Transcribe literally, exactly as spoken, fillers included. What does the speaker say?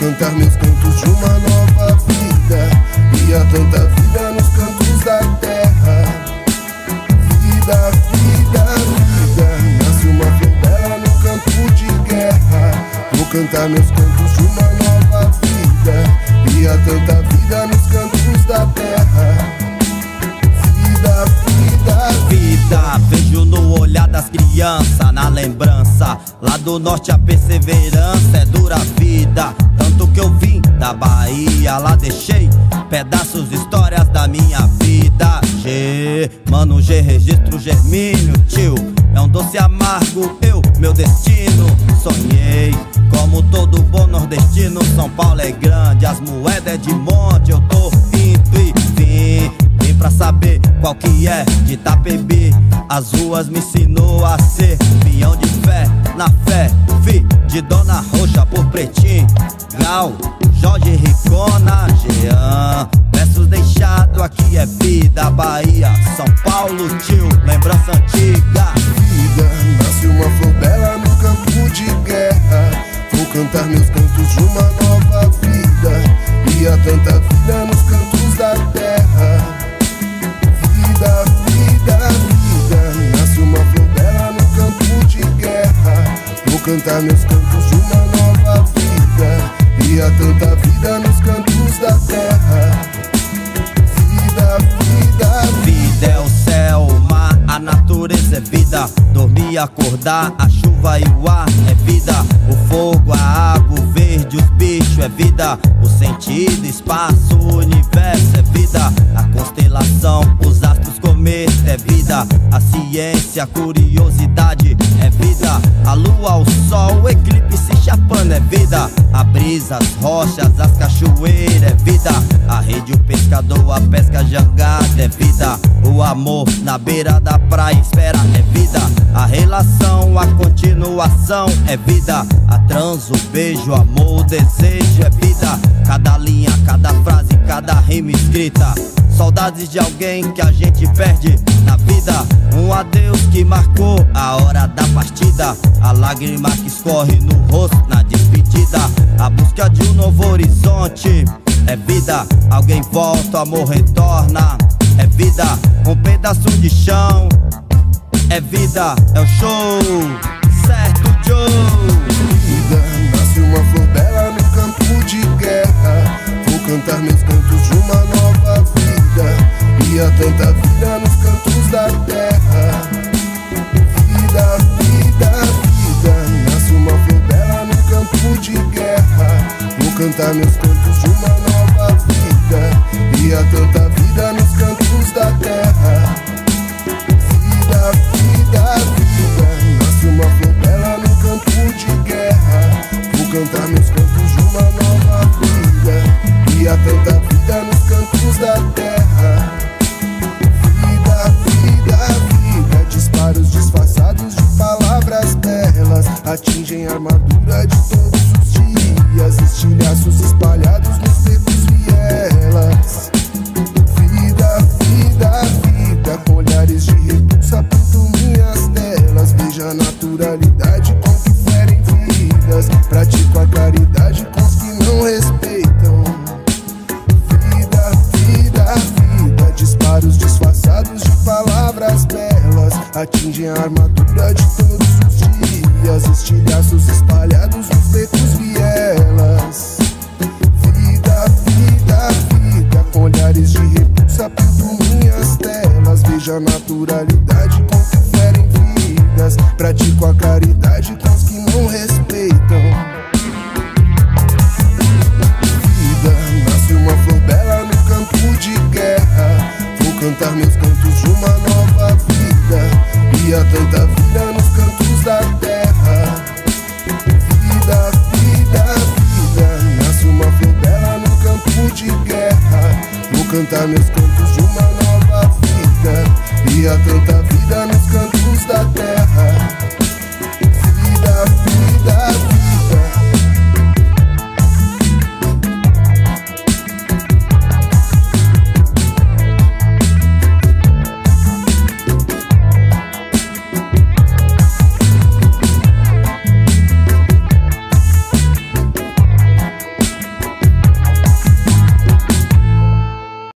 cantar meus cantos de uma nova vida. E há tanta vida nos cantos da terra. Vida, vida, vida. Nasce uma flor bela no campo de guerra. Vou cantar meus cantos de uma nova vida. E há tanta vida nos cantos da terra. Vida, vida, vida. Vejo no olhar das crianças, na lembrança. Lá do norte a perseverança é dura vida. Tanto que eu vim da Bahia, lá deixei pedaços, histórias da minha vida. G, mano G, registro germínio, tio. É um doce amargo, eu, meu destino. Sonhei, como todo bom nordestino. São Paulo é grande, as moedas é de monte. Eu tô indo e vim, vim pra saber qual que é de Itapebi. As ruas me ensinou a ser peão de fé, na fé, fi de Dona Roxa por Pretinho, Gal, Jorge Ricona, Jean. Versos deixados, aqui é vida, Bahia, São Paulo, tio, lembrança antiga. Vida, nasce uma flor bela no campo de guerra. Vou cantar meus cantos de uma nova vida. E há tanta vida nos cantos da terra. Vida, vida, vida. Nasce uma flor bela no campo de guerra. Vou cantar meus cantos de uma nova vida. E há tanta vida nos cantos da terra. Vida, vida, vida é o céu, o mar, a natureza é vida. Dormir e acordar, a chuva e o ar é vida. O fogo, a água, o verde, os bichos é vida. O sentido, espaço, o universo é vida. A constelação, os astros, cometas é vida. A ciência, a curiosidade é vida. A lua, o sol, o eclipse chapando é vida. A brisa, as rochas, as cachoeiras é vida. A rede, o pescador, a pesca jangada é vida. O amor na beira da praia espera é vida. A relação, a continuação é vida. A transo, o beijo, o amor, o desejo é vida. Cada linha, cada frase, cada rima escrita. Saudades de alguém que a gente perde na vida. Um adeus que marcou a hora da partida. A lágrima que escorre no rosto na despedida. A busca de um novo horizonte é vida. Alguém volta, o amor retorna é vida. Um pedaço de chão é vida, é o show, certo, Joe? Vida, nasce uma flor bela no campo de guerra. Vou cantar meus cantos de uma nova vida. E há tanta vida nos cantos da terra. Vida, vida, vida. Nasce uma flor bela no campo de guerra. Vou cantar meus cantos de uma nova vida. E há tanta vida nos cantos da terra. Vida, vida, vida. Nasce uma flor bela no campo de guerra. Vou cantar meus cantos de uma nova vida. E há tanta vida nos cantos da terra. Vida, vida, vida. Disparos disfarçados de palavras belas atingem a armadura de todos os dias. Estilhaços espalhados nos becos vielas. Vida, vida, vida. Com olhares de repulsa pintam minhas telas. Veja a naturalidade com que ferem vidas. Pratico a caridade com os que não respeitam. Vida, vida, vida. Disparos disfarçados de palavras belas atingem a armadura de todos os dias. Estilhaços espalhados nos becos vielas. Vida, vida, vida. Com olhares de repulsa pintam minhas telas. Veja a naturalidade com que ferem vidas. Pratico a caridade com os que não respeitam. Vida, nasce uma flor bela no campo de guerra. Vou cantar meus cantos de uma nova vida. E há tanta vida nos cantos da terra. Vida, vida, vida. Nasce uma flor bela no campo de guerra. Vou cantar meus cantos